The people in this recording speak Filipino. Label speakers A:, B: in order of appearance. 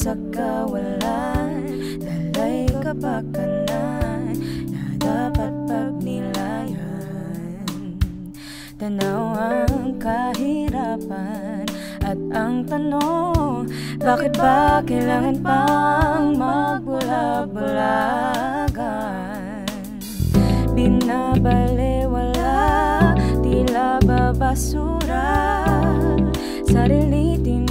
A: sa kawalan, dalay kapakanan na dapat pagnilayan. Tanaw ang kahirapan at ang tanong, bakit ba kailangan pang magbulag-bulagan? Binabalewala, tila babasura, sarili